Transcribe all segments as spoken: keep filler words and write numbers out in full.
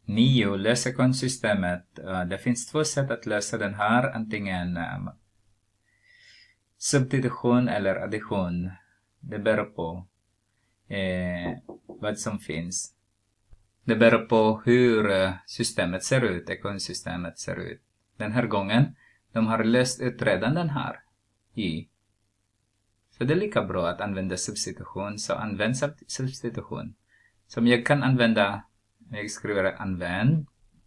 nio. Lösekonstsystemet. Uh, det finns två sätt att lösa den här. Antingen um, substitution eller addition. Det beror på eh, vad som finns. Det beror på hur uh, systemet ser ut. Ekonsystemet ser ut. Den här gången. De har löst ut redan den här. I. Så det är lika bra att använda substitution. Så använd substitution. Som jag kan använda. Jag skriver använd.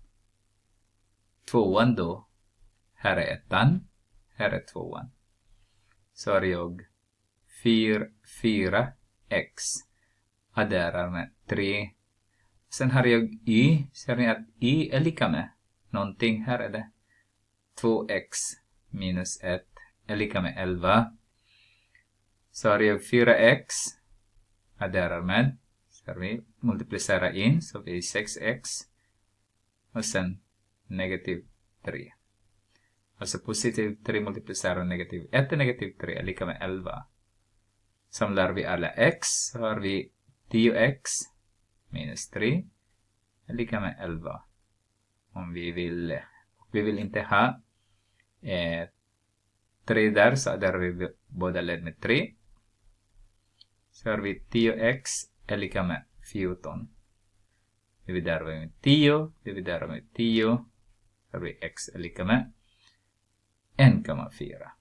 Tvåan då. Här är ettan. Här är tvåan. Så har jag fyra x. Adderar med tre. Sen har jag y. Ser ni att y är lika med någonting. Här är det. två x minus ett är lika med elva. Så har jag fyra x. Adderar med. Så vi multiplicerar in. Så vi är sex x. Och sen negativ tre. Alltså positiv tre multiplicerar negativ ett är negativ tre är lika med elva. Samlar vi alla x. Så har vi tio x minus tre är lika med elva. Om vi vill, vi vill inte ha eh, tre där, så där vi båda led med tre. Så har vi tio x är lika med fjorton. Dividerar vi med tio, dividerar med tio. Så har vi x är lika med en komma fyra.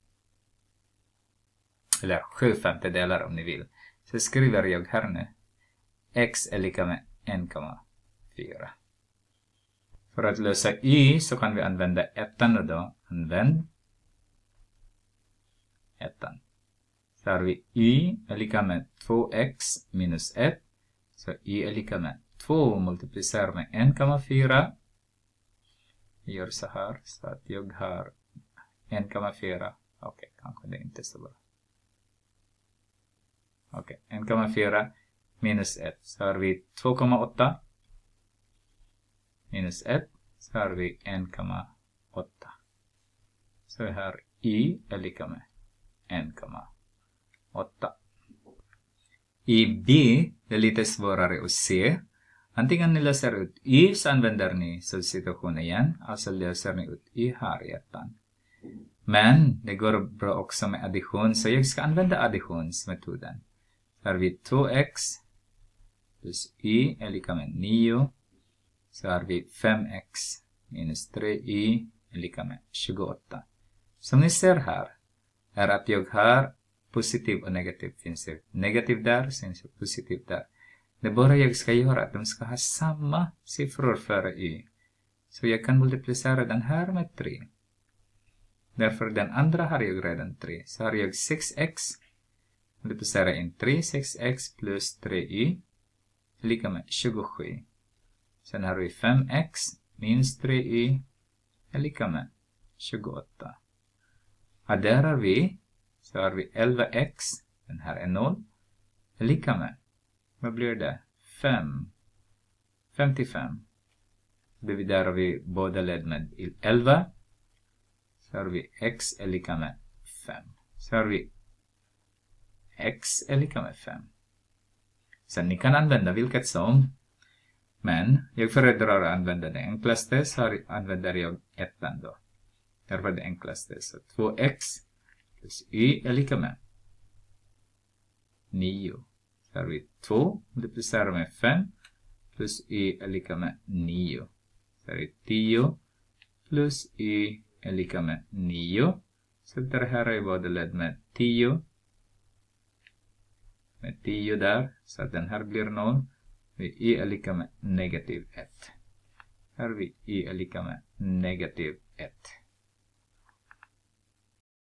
Eller sju femtedelar om ni vill. Så skriver jag här nu. X är lika med en komma fyra. För att lösa y så kan vi använda ettan då. Använd ettan. Så har vi y är lika med två x minus ett. Så y är lika med två multiplicerar med en komma fyra. Vi gör så här så att jag har en komma fyra. Okej, okay, kanske det är inte så bra. Okej, okay, en komma fyra minus ett. Så har vi två komma åtta. Minus ett. Så har vi en komma åtta. Så här y är lika med en komma åtta. I B det är lite svårare att se. Antingen ni löser ut y så använder ni substitution igen. Alltså löser ni ut y här i ettan. Men det går bra också med addition. Så jag ska använda additionsmetoden. Så har vi två x plus y är lika med nio. Så har vi fem x minus tre y är lika med tjugoåtta. Som ni ser här är att jag har positiv och negativ. Finns det negativ där, sen så positiv där. Det bara jag ska göra att de ska ha samma siffror före y. Så jag kan multiplicera den här med tre. Därför den andra har jag redan tre. Så har jag sex x. Multiplicera in tre. sex x plus tre y. Lika med tjugosju. Sen har vi fem x minus tre y. Är lika med tjugoåtta. Adderar vi. Så har vi elva x. Den här är noll. Är lika med. Vad blir det? fem. femtiofem. Dividerar vi båda led med elva. Så har vi x är lika med fem. Så har vi x är lika med fem. Sen ni kan använda vilket som. Men jag föredrar att använda det enklaste. Så här använder jag ettan då. Därför det enklaste. Så två x plus y är lika med nio. Så har vi två multiplicerar med fem. Plus y är lika med nio. Så har vi tio plus y är lika med nio. Så det här är både led med tio. Med tio där. Så att den här blir noll. Y är lika med negativ ett. Här har vi y är lika med negativ ett.